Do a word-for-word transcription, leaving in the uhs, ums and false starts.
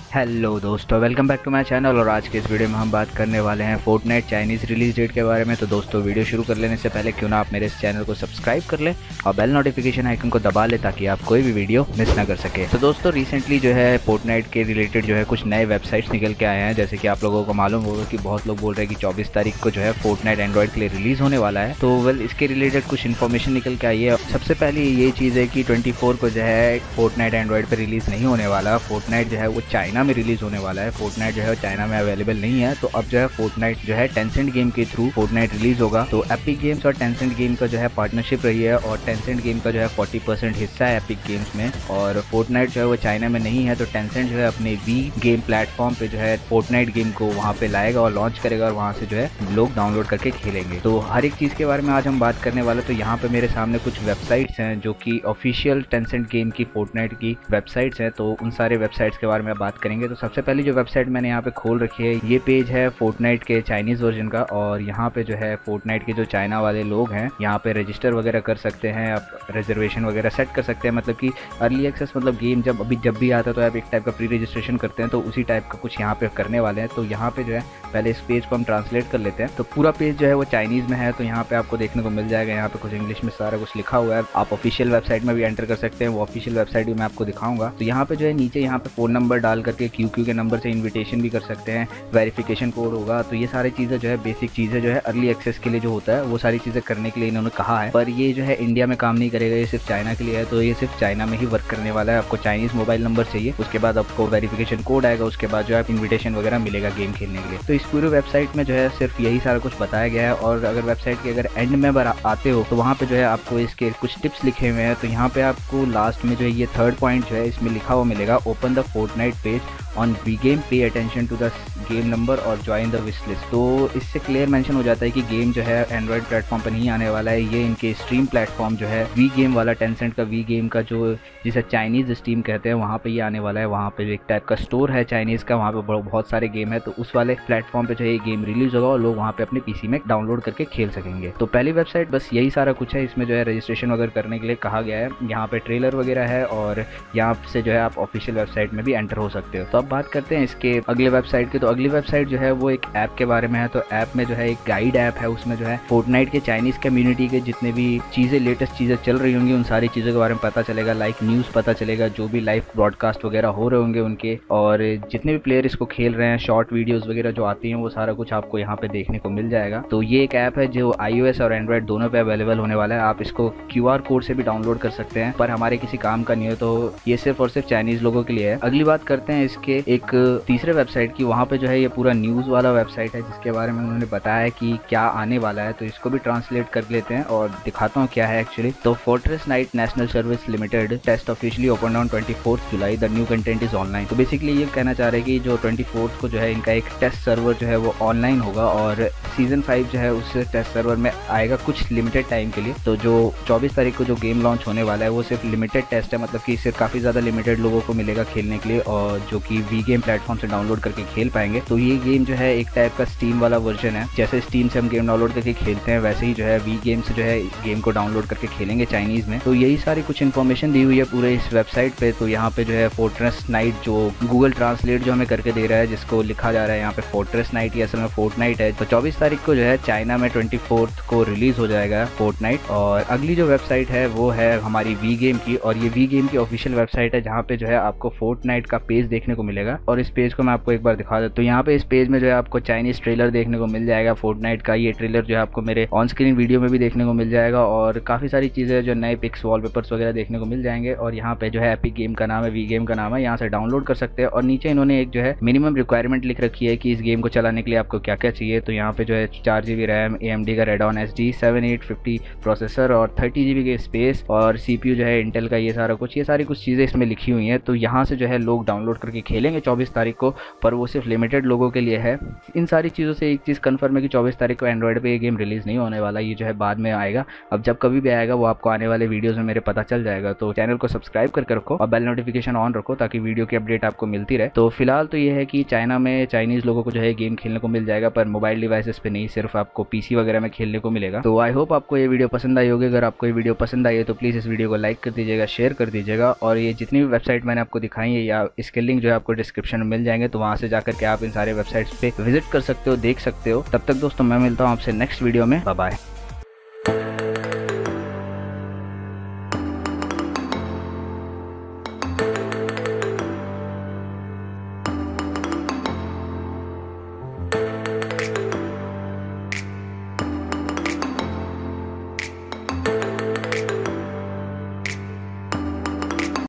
Hello दोस्तों, welcome back to my channel. और आज के इस वीडियो में हम बात करने वाले हैं फोर्टनाइट चाइनीज़ रिलीज डेट के बारे में। तो दोस्तों, वीडियो शुरू कर लेने से पहले क्यों ना आप मेरे इस चैनल को सब्सक्राइब कर लें और बेल नोटिफिकेशन आइकन को दबा लें ताकि आप कोई भी वीडियो मिस ना कर सके। तो दोस्तों, रिसेंटली जो है फोर्टनाइट के रिलेटेड जो है कुछ नए वेबसाइट्स निकल के आए हैं। जैसे कि आप लोगों को मालूम होगा कि बहुत लोग बोल रहे हैं कि चौबीस तारीख को जो है फोर्टनाइट एंड्रॉइड के लिए रिलीज़ होने वाला है। तो वेल इसके रिलेटेड कुछ इन्फॉर्मेशन निकल के आई है। सबसे पहले ये चीज़ है कि ट्वेंटी फोर को जो है फोर्टनाइट एंड्रॉइड पर रिलीज़ नहीं होने वाला। फोर्टनाइट जो है वो चाइना में रिलीज़ होने वाला है। फोर्टनाइट जो है चाइना में अवेलेबल नहीं है। तो अब जो है फोर्टनाइट जो है टेंसेंट गेम के थ्रू फोर्टनाइट रिलीज होगा। तो एपिक गेम्स और टेंसेंट गेम का जो है पार्टनरशिप रही है और टेंसेंट गेम का जो है चालीस परसेंट हिस्सा है एपिक गेम्स में। और फोर्टनाइट जो है वो चाइना में नहीं है, तो टेंसेंट जो है अपने वी गेम प्लेटफॉर्म पे जो है फोर्टनाइट गेम को वहाँ पे लाएगा और लॉन्च करेगा और वहाँ से जो है लोग डाउनलोड करके खेलेंगे। तो हर एक चीज़ के बारे में आज हम बात करने वाले। तो यहाँ पे मेरे सामने कुछ वेबसाइट्स हैं जो कि ऑफिशियल टेंसेंट गेम की फोर्टनाइट की वेबसाइट्स हैं। तो उन सारे वेबसाइट्स के बारे में बात करेंगे। तो सबसे पहले जो वेबसाइट मैंने यहाँ पे खोल रखी है, ये पेज है फोर्टनाइट के चाइनीज वर्जन का। और यहाँ पे जो है फोर्टनाइट के जो चाइना वाले लोग हैं यहाँ पे रजिस्टर वगैरह कर सकते हैं, आप रिजर्वेशन वगैरह सेट कर सकते हैं। मतलब कि अर्ली एक्सेस, मतलब गेम जब अभी जब भी आता है तो आप एक टाइप का प्री रजिस्ट्रेशन करते हैं, तो उसी टाइप का कुछ यहाँ पे करने वाले हैं। तो यहाँ पे जो है पहले इस पेज को हम ट्रांसलेट कर लेते हैं। तो पूरा पेज जो है वो चाइनीज में है, तो यहाँ पे आपको देखने को मिल जाएगा। यहाँ पे कुछ इंग्लिश में सारा कुछ लिखा हुआ है। आप ऑफिशियल वेबसाइट में भी एंटर कर सकते हैं, वो ऑफिशियल वेबसाइट भी मैं आपको दिखाऊंगा। तो यहाँ पे जो है नीचे यहाँ पे फोन नंबर डाल करके क्यू क्यू के नंबर से इन्विटेशन भी कर सकते हैं, वेरिफिकेशन कोड होगा। तो ये सारी चीज़ें जो है बेसिक चीज़ें जो है अर्ली एक्सेस के लिए जो होता है वो सारी चीज़ें करने के लिए इन्होंने कहा है। पर ये जो है इंडिया में काम नहीं करेगा, ये सिर्फ चाइना के लिए है। तो ये सिर्फ चाइना में ही वर्क करने वाला है। आपको चाइनीज़ मोबाइल नंबर चाहिए, उसके बाद आपको वेरिफिकेशन कोड आएगा, उसके बाद जो है इन्विटेशन वगैरह मिलेगा गेम खेलने के लिए। तो इस पूरी वेबसाइट में जो है सिर्फ यही सारा कुछ बताया गया है। और अगर वेबसाइट के अगर एंड में आते हो तो वहाँ पे जो है आपको इसके कुछ टिप्स लिखे हुए हैं। तो यहाँ पे आपको लास्ट में जो है ये थर्ड पॉइंट जो है इसमें लिखा हुआ मिलेगा, open the Fortnite page on WeGame, pay attention to the game number और ज्वाइन द विश लिस्ट। तो इससे क्लियर मेंशन हो जाता है कि गेम जो है एंड्रॉइड प्लेटफॉर्म पर नहीं आने वाला है। ये इनके स्ट्रीम प्लेटफॉर्म जो है वी गेम वाला, टेंसेंट का वी गेम का जो जिसे चाइनीज़ स्ट्रीम कहते हैं, वहाँ पे ये आने वाला है। वहाँ पे एक टाइप का स्टोर है चाइनीज़ का, वहाँ पे बहुत सारे गेम है। तो उस वाले प्लेटफॉर्म पे जो है ये गेम रिलीज होगा और लोग वहाँ पे अपने पीसी में डाउनलोड करके खेल सकेंगे। तो पहली वेबसाइट बस यही सारा कुछ है। इसमें जो है रजिस्ट्रेशन वगैरह करने के लिए कहा गया है। यहाँ पे ट्रेलर वगैरह है और यहाँ से जो है आप ऑफिशियल वेबसाइट में भी एंटर हो सकते हो। तो अब बात करते हैं इसके अगले वेबसाइट की। तो अगली वेबसाइट जो है वो एक ऐप के बारे में है। तो ऐप में जो है एक गाइड ऐप है, उसमें जो है फोर्टनाइट के चाइनीज कम्युनिटी के जितने भी चीज़ें, लेटेस्ट चीज़ें चल रही होंगी, उन सारी चीज़ों के बारे में पता चलेगा। लाइक न्यूज़ पता चलेगा, जो भी लाइव ब्रॉडकास्ट वगैरह हो रहे होंगे उनके, और जितने भी प्लेयर इसको खेल रहे हैं, शॉर्ट वीडियोस वगैरह जो आती हैं, वो सारा कुछ आपको यहाँ पे देखने को मिल जाएगा। तो ये एक ऐप है जो आईओएस और एंड्रॉइड दोनों पे अवेलेबल होने वाला है। आप इसको क्यूआर कोड से भी डाउनलोड कर सकते हैं, पर हमारे किसी काम का नहीं है, तो ये सिर्फ और सिर्फ चाइनीज लोगों के लिए है। अगली बात करते हैं इसके एक तीसरे वेबसाइट की। वहाँ पे जो है ये पूरा न्यूज़ वाला वेबसाइट है जिसके बारे में उन्होंने बताया कि क्या आने वाला है। तो इसको भी ट्रांसलेट कर लेते हैं और दिखाता हूँ क्या है एक्चुअली। तो fortress night national service limited test officially open on twenty fourth July, the new content is online. तो बेसिकली ये कहना चाह रहे हैं कि जो ट्वेंटी फोर्थ को जो है इनका एक टेस्ट सर्वर जो है वो ऑनलाइन होगा और सीजन फाइव जो है उस टेस्ट सर्वर में आएगा कुछ लिमिटेड टाइम के लिए। तो जो चौबीस तारीख को जो गेम लॉन्च होने वाला है वो सिर्फ लिमिटेड टेस्ट है, मतलब कि सिर्फ काफ़ी ज़्यादा लिमिटेड लोगों को मिलेगा खेलने के लिए, और जो कि वी गेम प्लेटफॉर्म से डाउनलोड करके खेल पाएंगे। तो ये गेम जो है एक टाइप का स्टीम वाला वर्जन है। जैसे स्टीम से हम गेम डाउनलोड करके खेलते हैं, वैसे ही जो है वी गेम से जो है गेम को डाउनलोड करके खेलेंगे चाइनीज़ में। तो यही सारी कुछ इन्फॉर्मेशन दी हुई है पूरे इस वेबसाइट पे। तो यहाँ पे जो है फोर्ट्रेस नाइट, जो गूगल ट्रांसलेट जो हमें करके दे रहा है, जिसको लिखा जा रहा है यहाँ पे फोर्ट्रेस नाइट, ये असल में फोर्टनाइट है। तो चौबीस तारीख को जो है चाइना में ट्वेंटी फोर्थ को रिलीज हो जाएगा फोर्टनाइट। और अगली जो वेबसाइट है वो है हमारी वी गेम की, और ये वी गेम की ऑफिशियल वेबसाइट है जहाँ पे जो है आपको फोर्टनाइट का पेज देखने को मिलेगा। और इस पेज को मैं आपको एक बार दिखा देता हूँ। तो यहाँ पे इस पेज में जो है आपको चाइनीज ट्रेलर देखने को मिल जाएगा फोर्टनाइट का। ये ट्रेलर जो है आपको मेरे ऑन स्क्रीन वीडियो में भी देखने को मिल जाएगा, और काफी सारी चीजें जो नए पिक्स, वॉलपेपर्स वगैरह देखने को मिल जाएंगे। और यहाँ पे जो है एपिक गेम का नाम है, वी गेम का नाम है, यहाँ से डाउनलोड कर सकते हैं। और नीचे इन्होंने एक जो है मिनिमम रिक्वायरमेंट लिख रखी है कि इस गेम को चलाने के लिए आपको क्या क्या चाहिए। तो यहाँ पे जो है चार GB RAM, A M D का Radeon S D seven eight fifty processor और थर्टी जीबी के स्पेस, और सीपीयू जो है इंटेल का, ये सारा कुछ ये सारी कुछ चीज़ें इसमें लिखी हुई हैं। तो यहाँ से जो है लोग डाउनलोड करके खेलेंगे चौबीस तारीख को, पर वो सिर्फ लिमिटेड लोगों के लिए है। इन सारी चीज़ों से एक चीज़ कंफर्म है कि चौबीस तारीख को एंड्रॉइड पे ये गेम रिलीज़ नहीं होने वाला, ये जो है बाद में आएगा। अब जब कभी भी आएगा वो आपको आने वाले वीडियोस में मेरे पता चल जाएगा। तो चैनल को सब्सक्राइब करके रखो और बेल नोटिफिकेशन ऑन रखो ताकि वीडियो की अपडेट आपको मिलती रहे। तो फिलहाल तो ये है कि चाइना में चाइनीज़ लोगों को जो है गेम खेलने को मिल जाएगा, पर मोबाइल डिवाइसेस पे नहीं, सिर्फ आपको पीसी वगैरह में खेलने को मिलेगा। तो आई होप आपको ये वीडियो पसंद आई होगी। अगर आपको ये वीडियो पसंद आई है तो प्लीज़ इस वीडियो को लाइक कर दीजिएगा, शेयर कर दीजिएगा, और ये जितनी भी वेबसाइट मैंने आपको दिखाई है या इसके लिंक लिंक जो है आपको डिस्क्रिप्शन में मिल जाएंगे, तो वहाँ से जाकर के आप इन सारे वेबसाइट्स पे विजिट कर सकते हो, देख सकते हो। तब तक दोस्तों मैं मिलता हूँ आपसे नेक्स्ट वीडियो में। Bye bye.